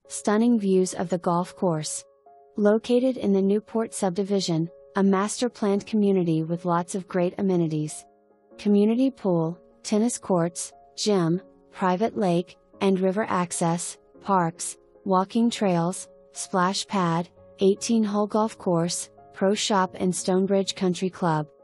Stunning views of the golf course. Located in the Newport Subdivision, a master-planned community with lots of great amenities. Community pool, tennis courts, gym, private lake, and river access, parks, walking trails, splash pad, 18-hole golf course, pro shop and Stonebridge Country Club.